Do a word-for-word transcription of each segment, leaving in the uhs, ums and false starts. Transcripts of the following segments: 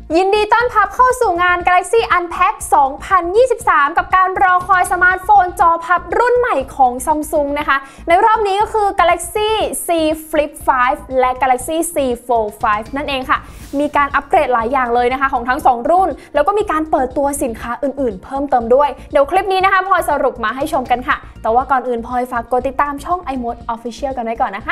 ยินดีต้อนรับเข้าสู่งาน Galaxy Unpack สองพันยี่สิบสาม กับการรอคอยสมาร์ทโฟนจอพับรุ่นใหม่ของ Samsung นะคะในรอบนี้ก็คือ Galaxy Z Flip ไฟว์ และ Galaxy Z Fold ไฟว์ นั่นเองค่ะมีการอัปเกรดหลายอย่างเลยนะคะของทั้งสองรุ่นแล้วก็มีการเปิดตัวสินค้าอื่นๆเพิ่มเติมด้วยเดี๋ยวคลิปนี้นะคะพลอยสรุปมาให้ชมกันค่ะแต่ว่าก่อนอื่นพลอยฝากกดติดตามช่อง iMode Official กันไว้ก่อนนะคะ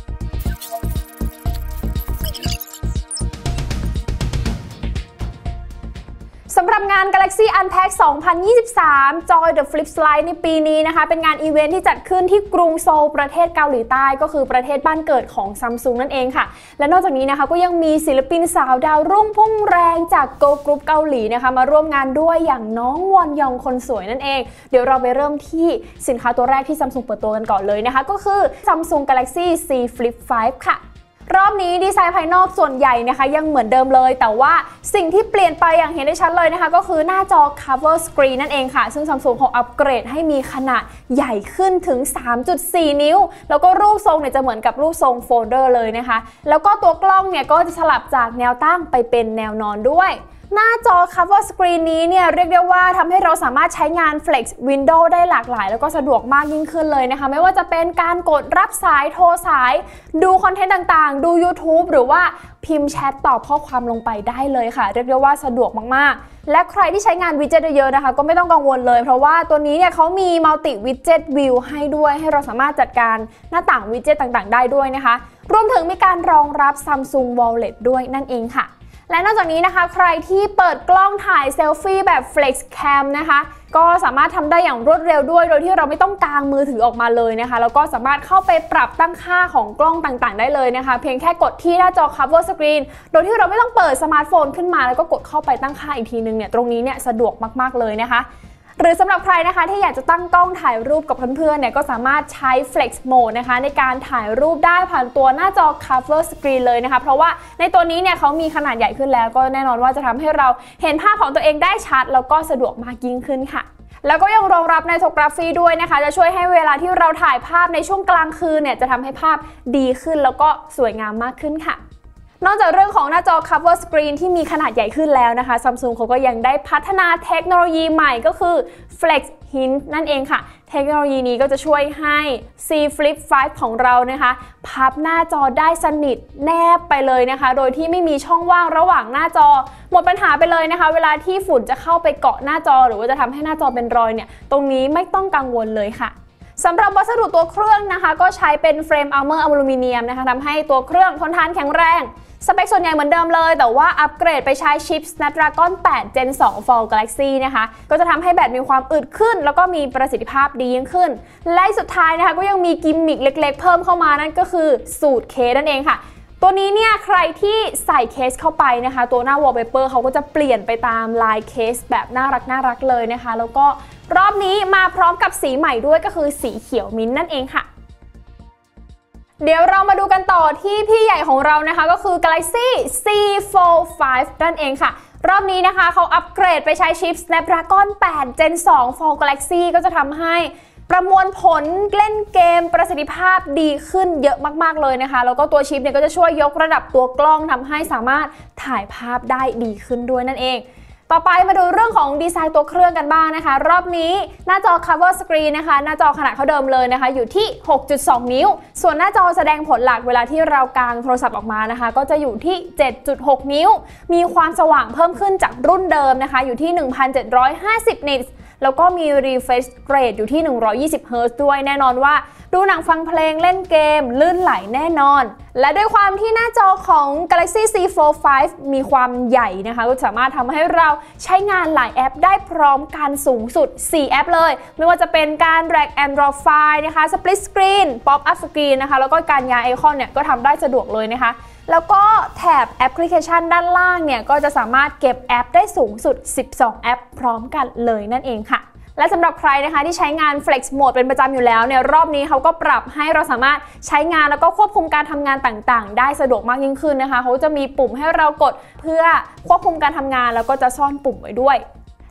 สำหรับงาน Galaxy Unpack สองพันยี่สิบสาม Joy the Flip Slide ในปีนี้นะคะเป็นงานอีเวนท์ที่จัดขึ้นที่กรุงโซลประเทศเกาหลีใต้ก็คือประเทศบ้านเกิดของ Samsung นั่นเองค่ะและนอกจากนี้นะคะก็ยังมีศิลปินสาวดาวรุ่งพุ่งแรงจาก Girl Group เกาหลีนะคะมาร่วมงานด้วยอย่างน้องวอนยองคนสวยนั่นเองเดี๋ยวเราไปเริ่มที่สินค้าตัวแรกที่ Samsung เปิดตัวกันก่อนเลยนะคะก็คือ Samsung Galaxy Z Flip ไฟว์ ค่ะรอบนี้ดีไซน์ภายนอกส่วนใหญ่นะคะยังเหมือนเดิมเลยแต่ว่าสิ่งที่เปลี่ยนไปอย่างเห็นได้ชัดเลยนะคะก็คือหน้าจอ cover screen นั่นเองค่ะซึ่ง Samsung เขาอัปเกรดให้มีขนาดใหญ่ขึ้นถึง สามจุดสี่ นิ้วแล้วก็รูปทรงเนี่ยจะเหมือนกับรูปทรงโฟลเดอร์เลยนะคะแล้วก็ตัวกล้องเนี่ยก็จะสลับจากแนวตั้งไปเป็นแนวนอนด้วยหน้าจอ cover screen นี้เนี่ยเรียกได้ว่าทำให้เราสามารถใช้งาน flex window ได้หลากหลายแล้วก็สะดวกมากยิ่งขึ้นเลยนะคะไม่ว่าจะเป็นการกดรับสายโทรสายดูคอนเทนต์ต่างๆดู YouTube หรือว่าพิมพ์แชทตอบข้อความลงไปได้เลยค่ะเรียกได้ว่าสะดวกมากๆและใครที่ใช้งานวิดเจ็ตเยอะๆนะคะก็ไม่ต้องกังวลเลยเพราะว่าตัวนี้เนี่ยเขามี multi widget view ให้ด้วยให้เราสามารถจัดการหน้าต่างวิดเจ็ตต่างๆได้ด้วยนะคะรวมถึงมีการรองรับ Samsung Wallet ด้วยนั่นเองค่ะและนอกจากนี้นะคะใครที่เปิดกล้องถ่ายเซลฟี่แบบ Flex Cam นะคะก็สามารถทำได้อย่างรวดเร็วด้วยโดยที่เราไม่ต้องกางมือถือออกมาเลยนะคะแล้วก็สามารถเข้าไปปรับตั้งค่าของกล้องต่างๆได้เลยนะคะเพียงแค่กดที่หน้าจอ cover screen โดยที่เราไม่ต้องเปิดสมาร์ทโฟนขึ้นมาแล้วก็กดเข้าไปตั้งค่าอีกทีนึงเนี่ยตรงนี้เนี่ยสะดวกมากๆเลยนะคะหรือสำหรับใครนะคะที่อยากจะตั้งกล้องถ่ายรูปกับเพื่อนๆเนี่ยก็สามารถใช้ Flex Mode นะคะในการถ่ายรูปได้ผ่านตัวหน้าจอ Cover Screen เลยนะคะเพราะว่าในตัวนี้เนี่ยเขามีขนาดใหญ่ขึ้นแล้วก็แน่นอนว่าจะทำให้เราเห็นภาพของตัวเองได้ชัดแล้วก็สะดวกมากยิ่งขึ้นค่ะแล้วก็ยังรองรับไนโทกราฟีด้วยนะคะจะช่วยให้เวลาที่เราถ่ายภาพในช่วงกลางคืนเนี่ยจะทำให้ภาพดีขึ้นแล้วก็สวยงามมากขึ้นค่ะนอกจากเรื่องของหน้าจอ cover screen ที่มีขนาดใหญ่ขึ้นแล้วนะคะ Samsung เขาก็ยังได้พัฒนาเทคโนโลยีใหม่ก็คือ Flex Hint นั่นเองค่ะเทคโนโลยีนี้ก็จะช่วยให้ Z Flip ไฟว์ ของเรานะคะพับหน้าจอได้สนิทแนบไปเลยนะคะโดยที่ไม่มีช่องว่างระหว่างหน้าจอหมดปัญหาไปเลยนะคะเวลาที่ฝุ่นจะเข้าไปเกาะหน้าจอหรือว่าจะทำให้หน้าจอเป็นรอยเนี่ยตรงนี้ไม่ต้องกังวลเลยค่ะสำหรับวัสดุตัวเครื่องนะคะก็ใช้เป็นเฟรมอัลเมอร์อลูมิเนียมนะคะทำให้ตัวเครื่องทนทานแข็งแรงสเปคส่วนใหญ่เหมือนเดิมเลยแต่ว่าอัปเกรดไปใช้ชิป Snapdragon แปด Gen ทู for Galaxy นะคะก็จะทำให้แบตมีความอึดขึ้นแล้วก็มีประสิทธิภาพดียิ่งขึ้นและสุดท้ายนะคะก็ยังมีกิมมิคเล็กๆเพิ่มเข้ามานั่นก็คือสูตรเคสนั่นเองค่ะตัวนี้เนี่ยใครที่ใส่เคสเข้าไปนะคะตัวหน้า wallpaper เขาก็จะเปลี่ยนไปตามลายเคสแบบน่ารักน่ารักเลยนะคะแล้วก็รอบนี้มาพร้อมกับสีใหม่ด้วยก็คือสีเขียวมิ้นท์นั่นเองค่ะเดี๋ยวเรามาดูกันต่อที่พี่ใหญ่ของเรานะคะก็คือ Galaxy Z Fold ไฟว์ นั่นเองค่ะรอบนี้นะคะเขาอัปเกรดไปใช้ชิป Snapdragon แปด Gen ทู for Galaxy ก็จะทำให้ประมวลผลเล่นเกมประสิทธิภาพดีขึ้นเยอะมากๆเลยนะคะแล้วก็ตัวชิปเนี่ยก็จะช่วยยกระดับตัวกล้องทำให้สามารถถ่ายภาพได้ดีขึ้นด้วยนั่นเองต่อไปมาดูเรื่องของดีไซน์ตัวเครื่องกันบ้างนะคะรอบนี้หน้าจอ cover screen นะคะหน้าจอขนาดเขาเดิมเลยนะคะอยู่ที่ หกจุดสอง นิ้วส่วนหน้าจอแสดงผลหลักเวลาที่เรากางโทรศัพท์ออกมานะคะก็จะอยู่ที่ เจ็ดจุดหก นิ้วมีความสว่างเพิ่มขึ้นจากรุ่นเดิมนะคะอยู่ที่ หนึ่งพันเจ็ดร้อยห้าสิบ นิตส์แล้วก็มี refresh rate อยู่ที่ หนึ่งร้อยยี่สิบ เฮิร์ตซ์ด้วยแน่นอนว่าดูหนังฟังเพลงเล่นเกมลื่นไหลแน่นอนและด้วยความที่หน้าจอของ Galaxy Z Fold ไฟว์ มีความใหญ่นะคะก็สามารถทำให้เราใช้งานหลายแอปได้พร้อมกันสูงสุดสี่แอปเลยไม่ว่าจะเป็นการ drag and drop ไฟล์นะคะ split screen pop up screen นะคะแล้วก็การย้ายไอคอนเนี่ยก็ทำได้สะดวกเลยนะคะแล้วก็แถบแอปพลิเคชันด้านล่างเนี่ยก็จะสามารถเก็บแอปได้สูงสุดสิบสองแอปพร้อมกันเลยนั่นเองค่ะและสำหรับใครนะคะที่ใช้งาน Flex Mode เป็นประจำอยู่แล้วเนี่ยรอบนี้เขาก็ปรับให้เราสามารถใช้งานแล้วก็ควบคุมการทำงานต่างๆได้สะดวกมากยิ่งขึ้นนะคะเขาจะมีปุ่มให้เรากดเพื่อควบคุมการทำงานแล้วก็จะซ่อนปุ่มไว้ด้วย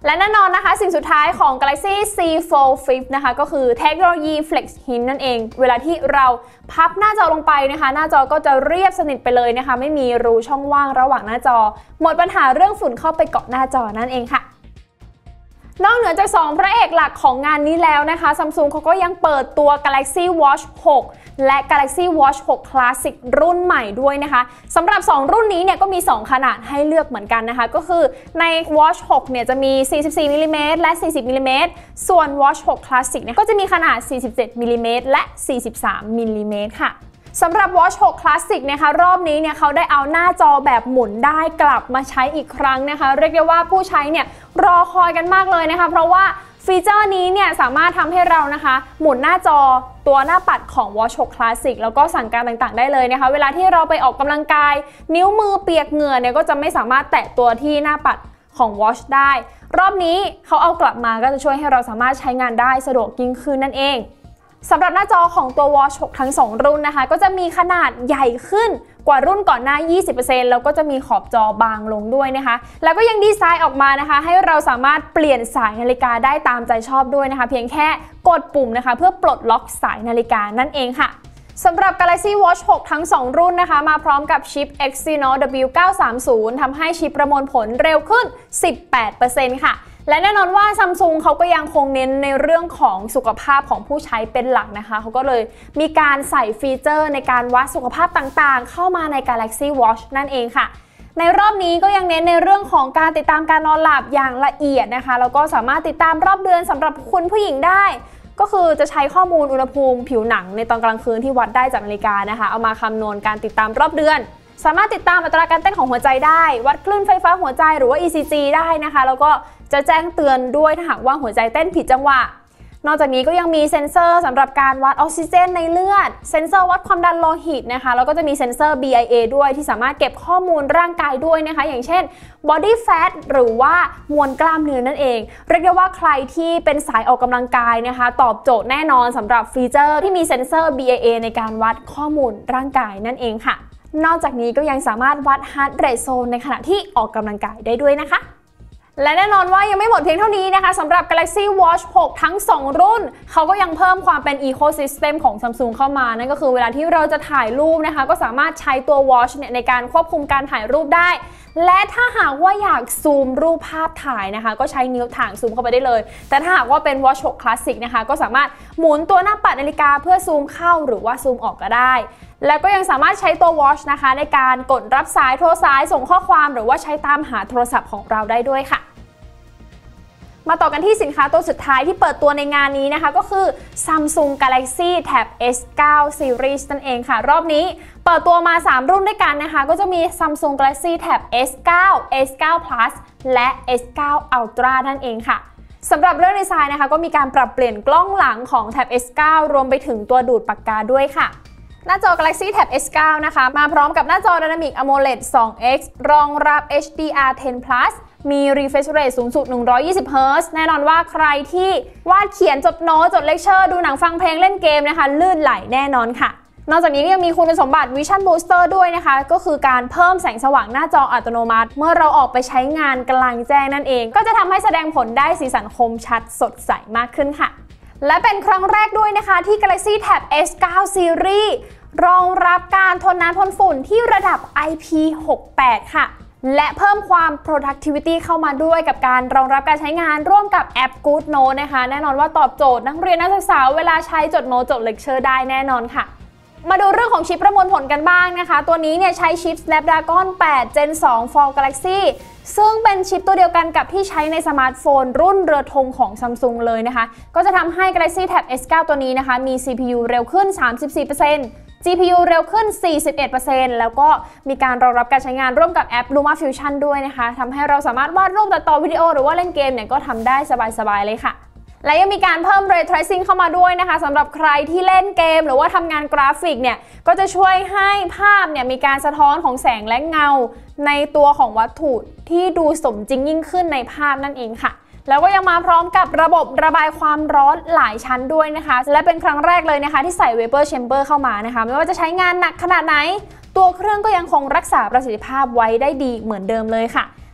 และแน่นอนนะคะสิ่งสุดท้ายของ Galaxy ซี โฟร์ Flip นะคะก็คือเทคโนโลยี Flex Hint นั่นเองเวลาที่เราพับหน้าจอลงไปนะคะหน้าจอก็จะเรียบสนิทไปเลยนะคะไม่มีรูช่องว่างระหว่างหน้าจอหมดปัญหาเรื่องฝุ่นเข้าไปเกาะหน้าจอนั่นเองค่ะนอกเหนือจากสองพระเอกหลักของงานนี้แล้วนะคะ Samsung เขาก็ยังเปิดตัว Galaxy Watch หก และ Galaxy Watch หก Classic รุ่นใหม่ด้วยนะคะสำหรับสองรุ่นนี้เนี่ยก็มีสองขนาดให้เลือกเหมือนกันนะคะก็คือใน Watch หกเนี่ยจะมีสี่สิบสี่มิลลิเมตรและสี่สิบมิลลิเมตรส่วน Watch หก Classic เนี่ยก็จะมีขนาดสี่สิบเจ็ดมิลลิเมตรและสี่สิบสามมิลลิเมตรค่ะสำหรับ Watch หก Classic นะคะรอบนี้เนี่ยเขาได้เอาหน้าจอแบบหมุนได้กลับมาใช้อีกครั้งนะคะเรียกได้ว่าผู้ใช้เนี่ยรอคอยกันมากเลยนะคะเพราะว่าฟีเจอร์นี้เนี่ยสามารถทำให้เรานะคะหมุนหน้าจอตัวหน้าปัดของ Watch หก Classic แล้วก็สั่งการต่างๆได้เลยนะคะเวลาที่เราไปออกกำลังกายนิ้วมือเปียกเหงื่อเนี่ยก็จะไม่สามารถแตะตัวที่หน้าปัดของ Watch ได้รอบนี้เขาเอากลับมาก็จะช่วยให้เราสามารถใช้งานได้สะดวกยิ่งขึ้นนั่นเองสำหรับหน้าจอของตัว Watch หก ทั้งสองรุ่นนะคะก็จะมีขนาดใหญ่ขึ้นกว่ารุ่นก่อนหน้า ยี่สิบเปอร์เซ็นต์ แล้วก็จะมีขอบจอบางลงด้วยนะคะแล้วก็ยังดีไซน์ออกมานะคะให้เราสามารถเปลี่ยนสายนาฬิกาได้ตามใจชอบด้วยนะคะเพียงแค่กดปุ่มนะคะเพื่อปลดล็อกสายนาฬิกานั่นเองค่ะสำหรับ Galaxy Watch หก ทั้งสองรุ่นนะคะมาพร้อมกับชิป Exynos ดับเบิลยู เก้าสามศูนย์ ทำให้ชิปประมวลผลเร็วขึ้น สิบแปดเปอร์เซ็นต์ ค่ะและแน่นอนว่า Samsung เขาก็ยังคงเน้นในเรื่องของสุขภาพของผู้ใช้เป็นหลักนะคะเขาก็เลยมีการใส่ฟีเจอร์ในการวัดสุขภาพต่างๆเข้ามาใน Galaxy Watch นั่นเองค่ะในรอบนี้ก็ยังเน้นในเรื่องของการติดตามการนอนหลับอย่างละเอียดนะคะแล้วก็สามารถติดตามรอบเดือนสำหรับคุณผู้หญิงได้ก็คือจะใช้ข้อมูลอุณหภูมิผิวหนังในตอนกลางคืนที่วัดได้จากนาฬิกานะคะเอามาคำนวณการติดตามรอบเดือนสามารถติดตามอัตราการเต้นของหัวใจได้วัดคลื่นไฟฟ้าหัวใจหรือว่า อี ซี จี ได้นะคะแล้วก็จะแจ้งเตือนด้วยถ้าหากว่าหัวใจเต้นผิดจังหวะนอกจากนี้ก็ยังมีเซ็นเซอร์สำหรับการวัดออกซิเจนในเลือดเซ็นเซอร์วัดความดันโลหิตนะคะแล้วก็จะมีเซ็นเซอร์ บี ไอ เอ ด้วยที่สามารถเก็บข้อมูลร่างกายด้วยนะคะอย่างเช่น body fat หรือว่ามวลกล้ามเนื้อนั่นเองเรียกได้ว่าใครที่เป็นสายออกกำลังกายนะคะตอบโจทย์แน่นอนสำหรับฟีเจอร์ที่มีเซ็นเซอร์ บี ไอ เอ ในการวัดข้อมูลร่างกายนั่นเองค่ะนอกจากนี้ก็ยังสามารถวัด heart rate zone ในขณะที่ออกกำลังกายได้ด้วยนะคะและแน่นอนว่ายังไม่หมดเพียงเท่านี้นะคะสำหรับ Galaxy Watch หก ทั้งสองรุ่นเขาก็ยังเพิ่มความเป็น Ecosystem ของ Samsung เข้ามานั่นก็คือเวลาที่เราจะถ่ายรูปนะคะก็สามารถใช้ตัว Watch เนี่ยในการควบคุมการถ่ายรูปได้และถ้าหากว่าอยากซูมรูปภาพถ่ายนะคะก็ใช้นิ้วถ่างซูมเข้าไปได้เลยแต่ถ้าหากว่าเป็น Watch หก Classic นะคะก็สามารถหมุนตัวหน้าปัดนาฬิกาเพื่อซูมเข้าหรือว่าซูมออกก็ได้แล้วก็ยังสามารถใช้ตัว Watch นะคะในการกดรับสายโทรสายส่งข้อความหรือว่าใช้ตามหาโทรศัพท์ของเราได้ด้วยค่ะมาต่อกันที่สินค้าตัวสุดท้ายที่เปิดตัวในงานนี้นะคะก็คือ Samsung Galaxy Tab เอส ไนน์ Series นั่นเองค่ะรอบนี้เปิดตัวมาสามรุ่นด้วยกันนะคะก็จะมี Samsung Galaxy Tab เอส ไนน์ เอส ไนน์ Plus และ เอส ไนน์ Ultra นั่นเองค่ะสำหรับเรื่องดีไซน์นะคะก็มีการปรับเปลี่ยนกล้องหลังของ Tab เอส ไนน์ รวมไปถึงตัวดูดปากกาด้วยค่ะหน้าจอ Galaxy Tab เอส ไนน์ นะคะมาพร้อมกับหน้าจอ Dynamic AMOLED ทู เอ็กซ์ รองรับ เอช ดี อาร์ เท็น Plus มี refresh rate สูงสุดหนึ่งร้อยยี่สิบเฮิร์ตซ์แน่นอนว่าใครที่วาดเขียนจดโน้ตจดเลคเชอร์ดูหนังฟังเพลงเล่นเกมนะคะลื่นไหลแน่นอนค่ะนอกจากนี้ยังมีคุณสมบัติ Vision Booster ด้วยนะคะก็คือการเพิ่มแสงสว่างหน้าจออัตโนมัติเมื่อเราออกไปใช้งานกลางแจ้งนั่นเองก็จะทำให้แสดงผลได้สีสันคมชัดสดใสมากขึ้นค่ะและเป็นครั้งแรกด้วยนะคะที่ Galaxy Tab เอส ไนน์ Series รองรับการทนน้ำทนฝุ่นที่ระดับ ไอ พี หกสิบแปด ค่ะและเพิ่มความ productivity เข้ามาด้วยกับการรองรับการใช้งานร่วมกับแอป Good Note นะคะแน่นอนว่าตอบโจทย์นักเรียนนักศึกษาเวลาใช้จดโน้ตจดเลคเชอร์ได้แน่นอนค่ะมาดูเรื่องของชิปประมวลผลกันบ้างนะคะตัวนี้เนี่ยใช้ชิป Snapdragon แปด Gen ทู for Galaxy ซึ่งเป็นชิปตัวเดียวกันกับที่ใช้ในสมาร์ทโฟนรุ่นเรือธงของ Samsung เลยนะคะก็จะทำให้ Galaxy Tab เอส ไนน์ ตัวนี้นะคะมี ซี พี ยู เร็วขึ้น สามสิบสี่เปอร์เซ็นต์จี พี ยู เร็วขึ้น สี่สิบเอ็ดเปอร์เซ็นต์ แล้วก็มีการรองรับการใช้งานร่วมกับแอป Luma Fusion ด้วยนะคะทำให้เราสามารถวาดรูปตัดต่อวิดีโอหรือว่าเล่นเกมเนี่ยก็ทำได้สบายๆเลยค่ะและยังมีการเพิ่ม Ray Tracing เข้ามาด้วยนะคะสำหรับใครที่เล่นเกมหรือว่าทำงานกราฟิกเนี่ยก็จะช่วยให้ภาพเนี่ยมีการสะท้อนของแสงและเงาในตัวของวัตถุที่ดูสมจริงยิ่งขึ้นในภาพนั่นเองค่ะแล้วก็ยังมาพร้อมกับระบบระบายความร้อนหลายชั้นด้วยนะคะและเป็นครั้งแรกเลยนะคะที่ใส่ Vapor Chamber เข้ามานะคะไม่ว่าจะใช้งานหนักขนาดไหนตัวเครื่องก็ยังคงรักษาประสิทธิภาพไว้ได้ดีเหมือนเดิมเลยค่ะ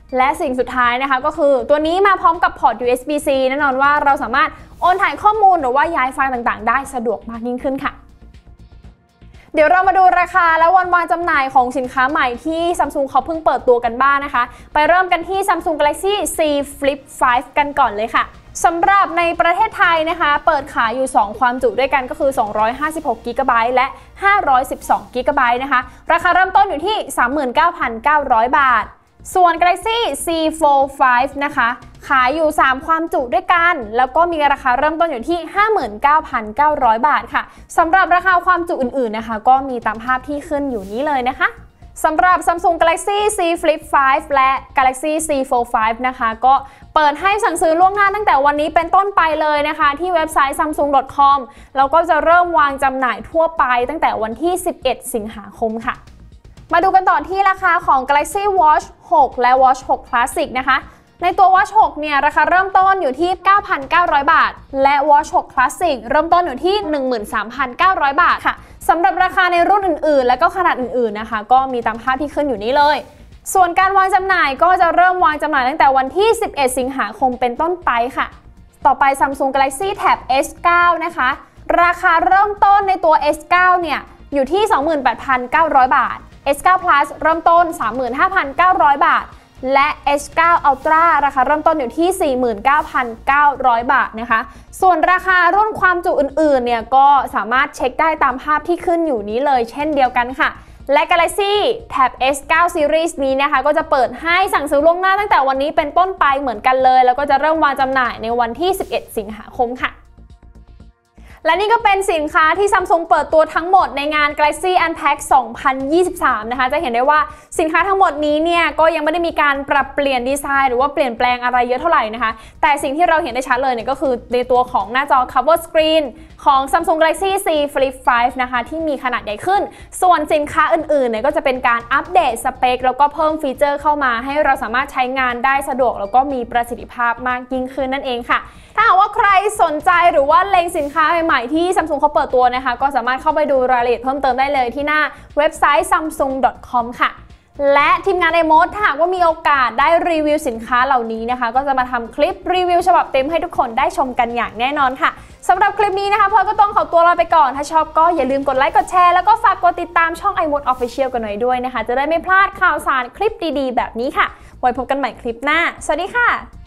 และสิ่งสุดท้ายนะคะก็คือตัวนี้มาพร้อมกับพอร์ต ยู เอส บี ซี แน่นอนว่าเราสามารถโอนถ่ายข้อมูลหรือว่าย้ายไฟล์ต่างๆได้สะดวกมากยิ่งขึ้นค่ะเดี๋ยวเรามาดูราคาและวันวางจำหน่ายของสินค้าใหม่ที่ Samsung เขาเพิ่งเปิดตัวกันบ้าง นะคะไปเริ่มกันที่ Samsung Galaxy Z Flip ไฟว์ กันก่อนเลยค่ะสำหรับในประเทศไทยนะคะเปิดขายอยู่สองความจุด้วยกันก็คือสองร้อยห้าสิบหก จี บี และห้าร้อยสิบสอง จี บี นะคะราคาเริ่มต้นอยู่ที่ สามหมื่นเก้าพันเก้าร้อย บาทส่วน Galaxy Z Fold ไฟว์ นะคะขายอยู่สามความจุด้วยกันแล้วก็มีราคาเริ่มต้นอยู่ที่ ห้าหมื่นเก้าพันเก้าร้อย บาทค่ะสำหรับราคาความจุอื่นๆนะคะก็มีตามภาพที่ขึ้นอยู่นี้เลยนะคะสำหรับ Samsung Galaxy Z Flip ไฟว์ และ Galaxy Z Fold ไฟว์ นะคะก็เปิดให้สั่งซื้อล่วงหน้าตั้งแต่วันนี้เป็นต้นไปเลยนะคะที่เว็บไซต์ ซัมซุง ดอท คอม แล้วก็จะเริ่มวางจำหน่ายทั่วไปตั้งแต่วันที่สิบเอ็ดสิงหาคมค่ะมาดูกันต่อที่ราคาของ Galaxy Watch หก และ Watch หก Classic นะคะในตัว Watch หก เนี่ยราคาเริ่มต้นอยู่ที่ เก้าพันเก้าร้อย บาทและ Watch หก Classic เริ่มต้นอยู่ที่ หนึ่งหมื่นสามพันเก้าร้อย บาทค่ะสำหรับราคาในรุ่นอื่นๆและก็ขนาดอื่นๆนะคะก็มีตามภาพที่ขึ้นอยู่นี้เลยส่วนการวางจำหน่ายก็จะเริ่มวางจำหน่ายตั้งแต่วันที่สิบเอ็ดสิงหาคมเป็นต้นไปค่ะต่อไป Samsung Galaxy Tab เอส เก้า นะคะราคาเริ่มต้นในตัว เอส เก้า เนี่ยอยู่ที่ สองหมื่นแปดพันเก้าร้อย บาท เอส เก้า Plus เริ่มต้น สามหมื่นห้าพันเก้าร้อย บาทและ เอส เก้า Ultra ราคาเริ่มต้นอยู่ที่ สี่หมื่นเก้าพันเก้าร้อย บาทนะคะส่วนราคารุ่นความจุอื่นๆเนี่ยก็สามารถเช็คได้ตามภาพที่ขึ้นอยู่นี้เลยเช่นเดียวกันค่ะและ Galaxy Tab เอส เก้า Series นี้นะคะก็จะเปิดให้สั่งซื้อล่วงหน้าตั้งแต่วันนี้เป็นต้นไปเหมือนกันเลยแล้วก็จะเริ่มวางจำหน่ายในวันที่สิบเอ็ดสิงหาคมค่ะและนี่ก็เป็นสินค้าที่ Samsung เปิดตัวทั้งหมดในงาน Galaxy Unpacked สองพันยี่สิบสาม นะคะจะเห็นได้ว่าสินค้าทั้งหมดนี้เนี่ยก็ยังไม่ได้มีการปรับเปลี่ยนดีไซน์หรือว่าเปลี่ยนแปลงอะไรเยอะเท่าไหร่นะคะแต่สิ่งที่เราเห็นได้ชัดเลยเนี่ยก็คือในตัวของหน้าจอ Cover Screen ของ Samsung Galaxy Z Flip ไฟว์ นะคะที่มีขนาดใหญ่ขึ้นส่วนสินค้าอื่นๆเนี่ยก็จะเป็นการอัปเดตสเปคแล้วก็เพิ่มฟีเจอร์เข้ามาให้เราสามารถใช้งานได้สะดวกแล้วก็มีประสิทธิภาพมากยิ่งขึ้นนั่นเองค่ะถ้าหากว่าใครสนใจหรือว่าเล็งสินค้าใหม่ๆที่ Samsung เขาเปิดตัวนะคะก็สามารถเข้าไปดูรายละเอียดเพิ่มเติมได้เลยที่หน้าเว็บไซต์ ซัมซุง ดอท คอม ค่ะและทีมงานไอโมดถ้าหากว่ามีโอกาสได้รีวิวสินค้าเหล่านี้นะคะก็จะมาทำคลิปรีวิวฉบับเต็มให้ทุกคนได้ชมกันอย่างแน่นอนค่ะสำหรับคลิปนี้นะคะพลอยก็ต้องขอตัวลาไปก่อนถ้าชอบก็อย่าลืมกดไลค์กดแชร์แล้วก็ฝากกดติดตามช่อง iMode Official กันหน่อยด้วยนะคะจะได้ไม่พลาดข่าวสารคลิปดีๆแบบนี้ค่ะไว้พบกันใหม่คลิปหน้าสวัสดีค่ะ